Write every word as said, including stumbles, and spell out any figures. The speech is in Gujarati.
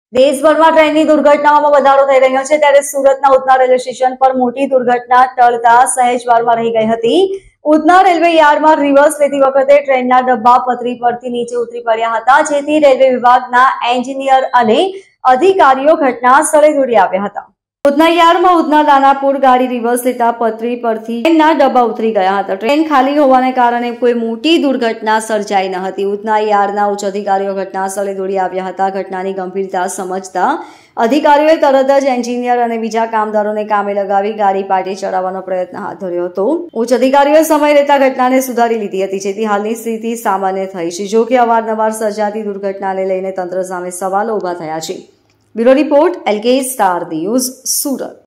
દેશભરમાં ટ્રેનની દુર્ઘટનાઓમાં વધારો થઈ રહ્યો છે ત્યારે સુરતના ઉધના રેલવે સ્ટેશન પર મોટી દુર્ઘટના ટળતા સહેજવારમાં રહી ગઈ હતી। ઉધના રેલવે યાર્ડમાં રિવર્સ લેતી વખતે ટ્રેનના ડબ્બા પટરી પરથી નીચે ઉતરી પડ્યા હતા, જેથી રેલવે વિભાગના એન્જિનિયર અને અધિકારીઓ ઘટના સ્થળે દોડી આવ્યા હતા। ઉધના યાર્ડમાં ઉધના દાનાપુર ગાડી રિવર્સ લેતા પટરી પરથી ટ્રેનના ડબ્બા ઉતરી ગયા હતા। ટ્રેન ખાલી હોવાને કારણે કોઈ મોટી દુર્ઘટના સર્જાઈ ન હતી। ઉધના યાર્ડના ઉચ્ચ અધિકારીઓ ઘટના સ્થળે દોડી આવ્યા હતા। ઘટનાની ગંભીરતા સમજતા અધિકારીઓએ તરત જ એન્જિનિયર અને બીજા કામદારોને કામે લગાવી ગાડી પાટી ચડાવવાનો પ્રયત્ન હાથ ધર્યો હતો। ઉચ્ચ અધિકારીઓએ સમય લેતા ઘટનાને સુધારી લીધી હતી, જેથી હાલની સ્થિતિ સામાન્ય થઈ છે। જો કે અવારનવાર સર્જાતી દુર્ઘટનાને લઈને તંત્ર સામે સવાલો ઉભા થયા છે। Bureau report, LK star news, Surat.